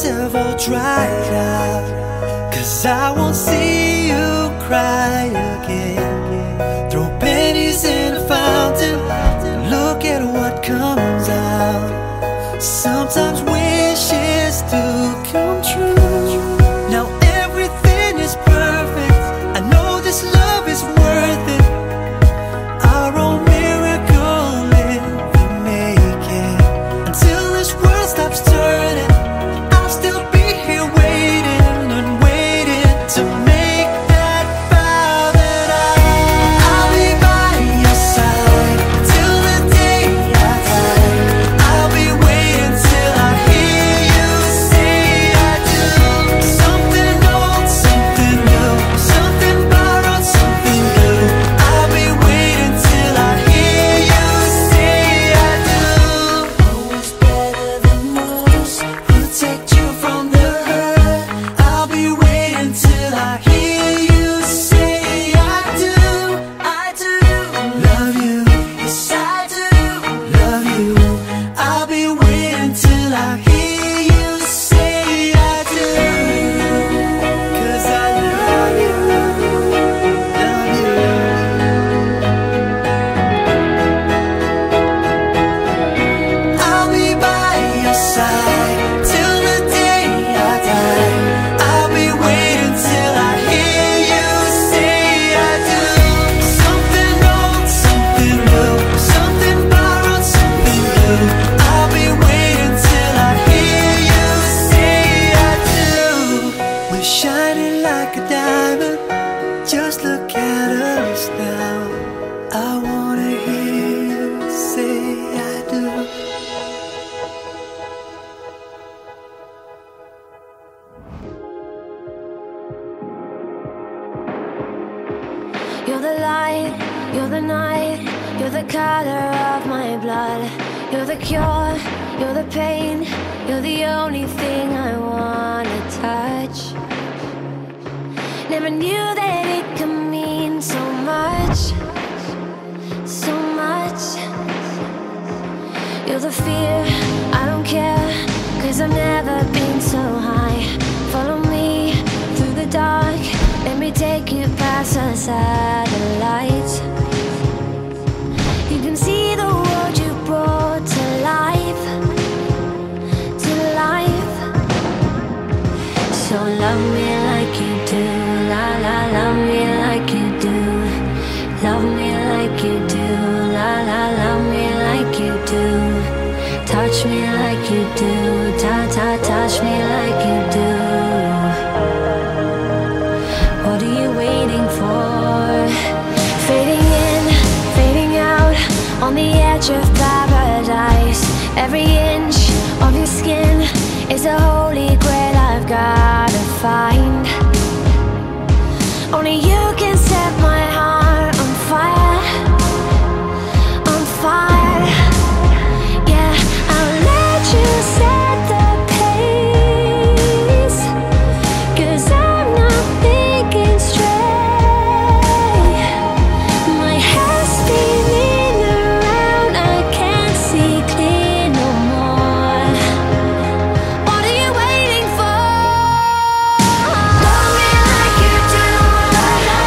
tears have all dried out, 'cause I won't see you cry again. Throw pennies in a fountain, look at what comes out. Sometimes wishes do come true. Now everything is perfect, I know this love is worth it. Our own miracle in the making. Until this world stops turning, I'll still be here waiting and waiting to make that vow that I'll be by your side till the day I die. I'll be waiting till I hear you say I do. Something old, something new, something borrowed, something new. I'll be waiting till I hear you say I do. Always better than most, protect you from the hurt. I'll be waiting till I hear you say I do. I do love you, yes I do love you. I'll be waiting till I hear you say I do. 'Cause I love you, love you. I'll be by your side till the day I die. I'll be waiting till I hear you say I do. Something old, something new, something borrowed, something new. I'll be waiting till I hear you say I do. We're shining like a diamond, just look at us now. I wanna hear you say I do. You're the light, you're the night, you're the color of my blood. You're the cure, you're the pain, you're the only thing I wanna touch. Never knew that it could mean so much, so much. You're the fear, I don't care, 'cause I've never been so high. Follow me through the dark, let me take you past the satellites. You can see the world you brought to life, to life. So love me like you do, la la, love me like you do. Love me like you do, la la, love me like you do. Touch me like you do, ta ta, touch me like you do. What are you waiting for? Fading in, fading out, on the edge of paradise. Every inch of your skin is a holy grail I've gotta find. Only you can set my heart on fire, on fire. Yeah, I'll let you set the pace, 'cause I'm not thinking straight. My head's spinning around, I can't see clear no more. What are you waiting for? Love me like you do, la la.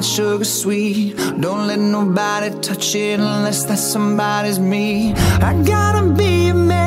that sugar sweet. Don't let nobody touch it unless that somebody's me. I gotta be a man